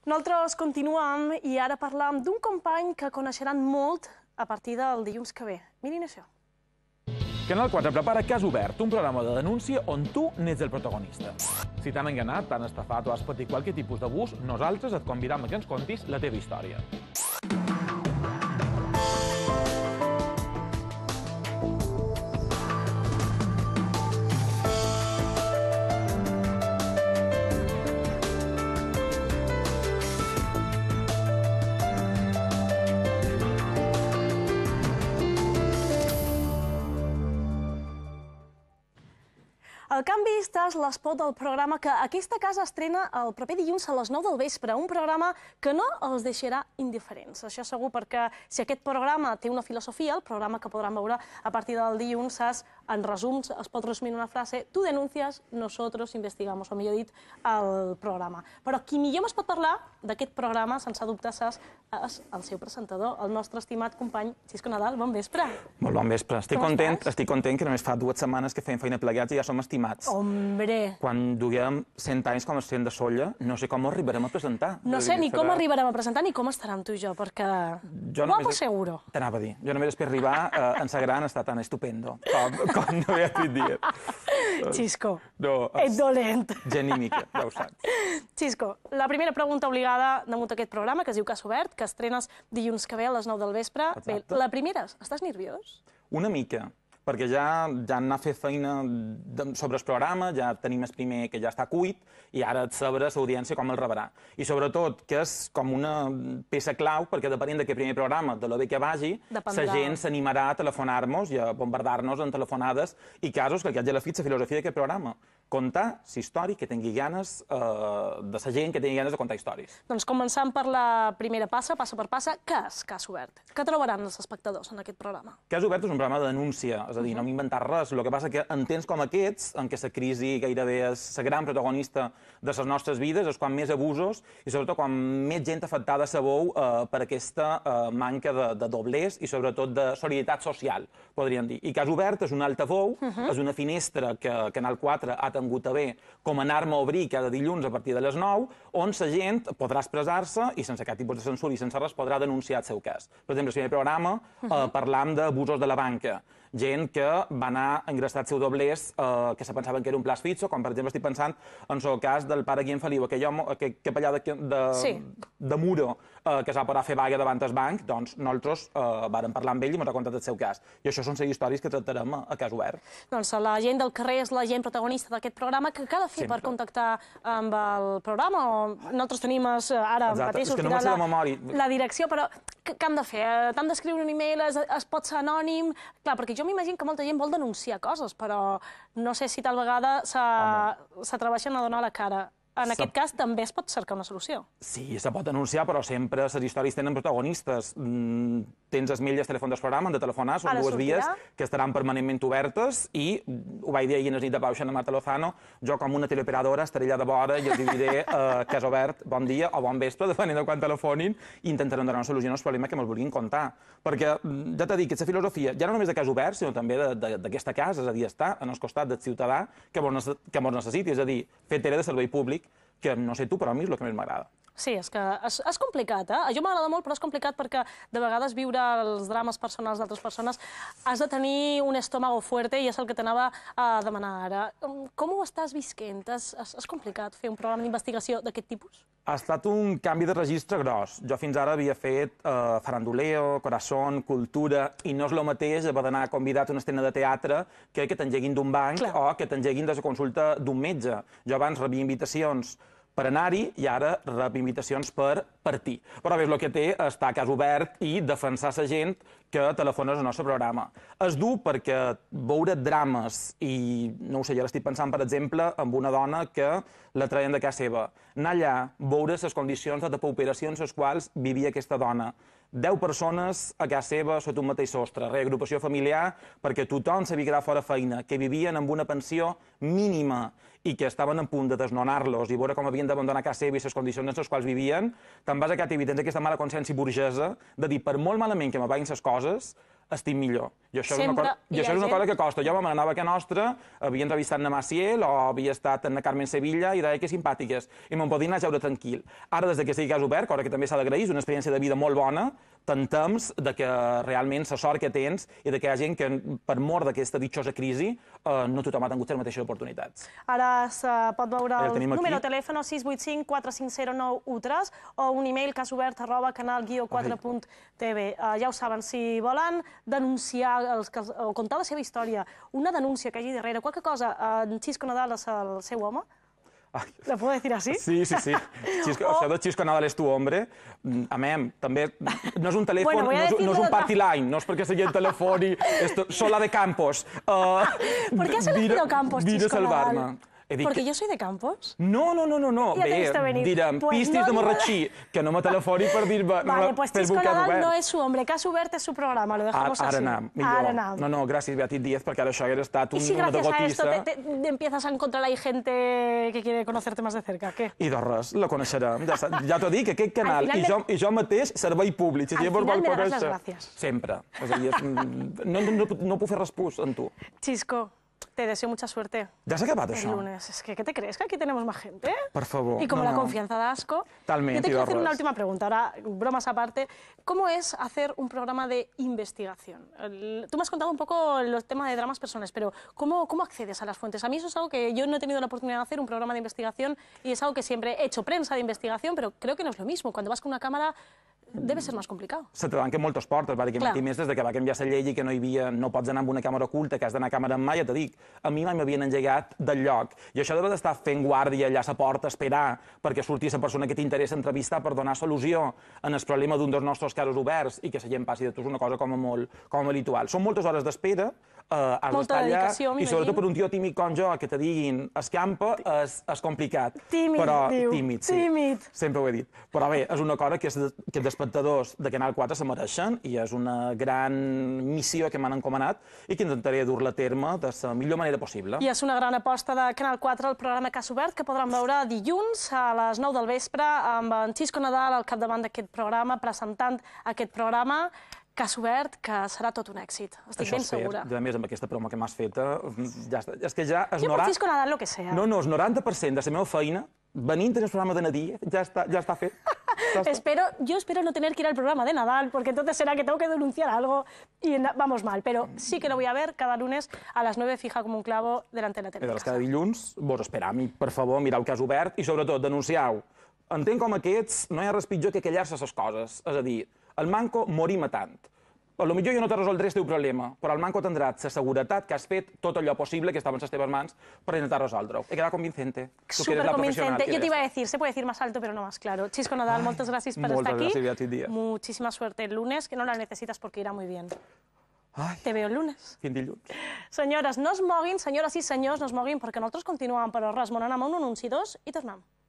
Nosaltres continuem i ara parlam d'un company que coneixeran molt a partir del dilluns que ve. Mirin això. Canal 4 prepara Cas Obert, un programa de denúncia on tu n'ets el protagonista. Si t'han enganat, t'han estafat o has patit qualsevol tipus d'abús, nosaltres et convidam a que ens contis la teva història. El Canvi és l'espot del programa que aquesta casa estrena el proper dilluns a les 9 del vespre, un programa que no els deixarà indiferents. Això segur perquè si aquest programa té una filosofia, el programa que podran veure a partir del dilluns és, en resums, es pot resumir en una frase: tu denuncias, nosotros investigamos, o millor dit, el programa. Però qui millor es pot parlar d'aquest programa, sense dubte, és el seu presentador, el nostre estimat company Xisco Nadal. Bon vespre. Molt bon vespre. Estic content que només fa 2 setmanes que fem feina plegats i ja som estimats. Hombre! Quan duguem 100 anys com a estudiant de Solla, no sé com arribarem a presentar. No sé ni com arribarem a presentar ni com estarem tu i jo, perquè guapo seguro. T'anava a dir. Jo només després d'arribar en sa gran està tan estupendo com no havia dit dir. Xisco, ets dolent. Genímica, ja ho saps. Xisco, la primera pregunta obligada damunt aquest programa, que es diu Cas Obert, que estrenes dilluns que ve a les 9 del vespre. Bé, la primera, estàs nerviós? Una mica, perquè ja hem anat a fer feina sobre el programa, ja tenim el primer que ja està cuit, i ara et sabrà l'audiència com el rebrà. I sobretot, que és com una peça clau, perquè depenent d'aquest primer programa, de lo bé que vagi, la gent s'animarà a telefonar-nos i a bombardar-nos en telefonades i casos, que al cap i a la fi és la filosofia d'aquest programa. Contar la història, que tingui ganes de la gent, que tingui ganes de contar històries. Doncs començant per la primera passa per passa, què és Cas Obert? Què trobaran els espectadors en aquest programa? Cas Obert és un programa de denúncia, és a dir, no m'he inventat res. El que passa que en temps com aquests, en què la crisi gairebé és la gran protagonista de les nostres vides, és quan més abusos i sobretot quan més gent afectada sabeu per aquesta manca de doblers i sobretot de solidaritat social, podríem dir. I Cas Obert és un altaveu, és una finestra que Canal 4 ha tingut a bé com anar-me a obrir cada dilluns a partir de les 9, on la gent podrà expressar-se i sense cap tipus de censura i sense res podrà denunciar el seu cas. Per exemple, el primer programa parlam d'abusos de la banca, gent que va anar a ingressar els seus doblers que se pensaven que era un pla fixo, com per exemple estic pensant en el cas del pare Guillem Feliu, aquell capellà de Muro que es va poder fer vaga davant del banc, doncs nosaltres vàrem parlar amb ell i m'ha contat el seu cas. I això són les històries que tractarem a Cas Obert. Doncs la gent del carrer és la gent protagonista d'aquest programa. Què ha de fer per contactar amb el programa? Nosaltres tenim ara mateix la direcció, però què hem de fer? T'hem d'escriure un e-mail, es pot ser anònim? Clar, perquè jo m'imagino que molta gent vol denunciar coses, però no sé si tal vegada s'atreveixen a donar la cara. En aquest cas també es pot cercar una solució. Sí, se pot denunciar, però sempre les històries tenen protagonistes. Tens els mails i el telèfon del programa, han de telefonar, són 2 vies que estaran permanentment obertes i ho vaig dir ahir a la nit de Pauxa a Marta Lozano, jo com una teleoperadora estaré allà de vora i els diré Cas Obert, bon dia o bon vespre, depenent de quan telefonin, i intentarem donar una solució als problemes que ens vulguin contar. Perquè ja t'he dit que la filosofia, ja no només de Cas Obert, sinó també d'aquesta casa, és a dir, estar en el costat del ciutadà que ens necessiti, és a dir, fer tele de servei públic, que no sé tu, però a mi és el que més m'agrada. Sí, és que és complicat, eh? A jo m'agrada molt, però és complicat perquè de vegades viure els drames personals d'altres persones has de tenir un estómago fuerte i és el que t'anava a demanar ara. Com ho estàs visquent? És complicat fer un programa d'investigació d'aquest tipus? Ha estat un canvi de registre gros. Jo fins ara havia fet faranduleo, corazón, cultura, i no és el mateix haver d'anar convidat a una escena de teatre que t'engeguin d'un banc o que t'engeguin de la consulta d'un metge. Jo abans rebia invitacions per anar-hi i ara rep invitacions per partir. Però bé, el que té estar a Cas Obert i defensar la gent que telefona al nostre programa. És dur perquè veure drames, i no ho sé, jo l'estic pensant, per exemple, amb una dona que la traien de casa seva. Anar allà, veure les condicions de depauperació en les quals vivia aquesta dona. 10 persones a casa seva sota un mateix sostre, reagrupació familiar, perquè tothom s'havia quedat fora feina, que vivien amb una pensió mínima i que estaven a punt de desnonar-los i veure com havien d'abandonar casa seva i les condicions en les quals vivien, te'n vas a casa i tens aquesta mala consciència burgesa de dir, per molt malament que me vagin les coses, estic millor. I això Sempre és una cosa que costa. Jo m'anava a casa nostra, havia entrevistat na Maciel o havia estat en Carmen Sevilla i deia que simpàtiques. I me'n podia anar a jeure tranquil. Ara, des que estigui Cas Obert, cosa que també s'ha d'agrair, és una experiència de vida molt bona, tant temps de que realment la sort que tens i de que hi ha gent que, per mort d'aquesta ditxosa crisi, no tothom ha tingut les mateixes oportunitats. Ara es pot veure el número de telèfon 685 450913 o un e-mail casobert@canal-4.tv. Ja ho saben, si volen denunciar o contar la seva història, una denúncia que hi hagi darrere, qualque cosa, en Xisco Nadal és el seu home? ¿Lo puedo decir así? Sí. Això de Xisco Nadal és tu, hombre. Amem, també no és un telèfon, no és un party line, no és perquè la gent telefoni, sola de Campos. ¿Por qué has elegido Campos, Xisco Nadal? ¿Porque yo soy de Campos? No. Bé, direm, pistis de Marratxí, que no me telefoni per dir-me... Vale, pues Xisco Nadal no és su hombre, Cas Obert és su programa, lo dejamos así. Ara anam, millor. No, gràcies, Beatriz Díez, perquè ara això hagués estat una de gotissa. ¿Y si gracias a esto te empiezas a encontrar ahí gente que quiere conocerte más de cerca? ¿Qué? I de res, la coneixerem. Ja t'ho dic, aquest canal i jo mateix, servei públic. Al final me daràs les gràcies. Sempre. No puc fer respús en tu. Xisco, te deseo mucha suerte. ¿Ya se ha acabado eso? El lunes. Es que, ¿qué te crees? ¿Que aquí tenemos más gente? Por favor. Y como la confianza da asco. Talmente. Yo te quiero hacer una última pregunta, ahora, bromas aparte. ¿Cómo es hacer un programa de investigación? Tú me has contado un poco los temas de dramas personales, pero ¿cómo accedes a las fuentes? A mí eso es algo que yo no he tenido la oportunidad de hacer, un programa de investigación, y es algo que siempre he hecho, prensa de investigación, pero creo que no es lo mismo. Cuando vas con una cámara debe ser más complicado. Se te tanquen moltes portes, perquè a més, des que va canviar la llei i que no pots anar amb una càmera oculta, que has d'anar a càmera en mà, ja t'ho dic, a mi mai m'havien engegat del lloc. I això d'haver d'estar fent guàrdia allà a la porta, esperar perquè surti la persona que t'interessa entrevistar per donar solució en el problema d'un dels nostres casos oberts i que la gent passi de tu és una cosa com a molt habitual. Són moltes hores d'espera, has d'estar allà, i sobretot per un tio tímid com jo, que te diguin escampa, és complicat. Tímid, sempre ho he dit. Però bé, és una cosa que els espectadors de Canal 4 se mereixen i és una gran missió que m'han encomanat i que intentaré dur-la a terme de la millor manera possible. I és una gran aposta de Canal 4, el programa Cas Obert, que podran veure dilluns a les 9 del vespre amb en Xisco Nadal al capdavant d'aquest programa, presentant aquest programa. Cas Obert, que serà tot un èxit. Estic ben segura. A més, amb aquesta promo que m'has feta, ja està. És que ja... Jo per Xisco Nadal, lo que sea. No, el 90% de la meva feina, venint en el programa de Nadal, ja està fet. Yo espero no tener que ir al programa de Nadal, porque entonces será que tengo que denunciar algo y vamos mal. Pero sí que lo voy a ver cada lunes a las 9, fija como un clavo, delante de la tele. Cada dilluns vos esperam i, per favor, mireu Cas Obert i, sobretot, denuncieu. En temps com aquests no hi ha res pitjor que callar-se les coses. És a dir, el manco morim a tant. Potser jo no te resoldré el teu problema, però el manco tindrà la seguretat que has fet tot allò possible que estava en les teves mans per intentar resoldre-ho. He quedat convincente. Superconvincente. Yo te iba a decir, se puede decir más alto, pero no más claro. Xisco Nadal, muchas gracias por estar aquí. Muchísima suerte el lunes, que no la necesitas porque irá muy bien. Te veo el lunes. Fins dilluns. Senyores, no es moguin, senyores i senyors, no es moguin, perquè nosaltres continuem, però res, m'ho anem a un anunci 2 i tornem.